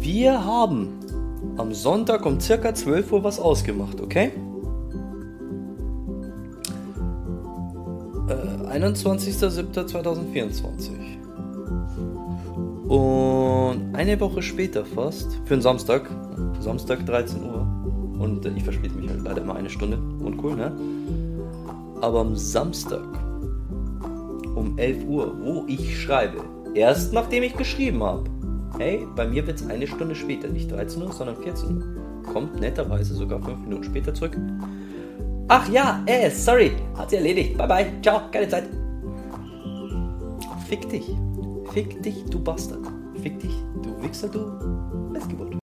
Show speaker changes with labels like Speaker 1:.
Speaker 1: Wir haben am Sonntag um circa 12 Uhr was ausgemacht, okay? 21.07.2024. Und eine Woche später fast, für einen Samstag 13 Uhr. Und ich verspäte mich halt leider mal eine Stunde. Uncool, ne? Aber am Samstag um 11 Uhr, wo ich schreibe, erst nachdem ich geschrieben habe, hey, bei mir wird es eine Stunde später, nicht 13 Uhr, sondern 14 Uhr. Kommt netterweise sogar 5 Minuten später zurück. Ach ja, sorry, hat sie erledigt. Bye bye, ciao, keine Zeit. Fick dich, du Bastard. Fick dich, du Wichser, du Missgeburt.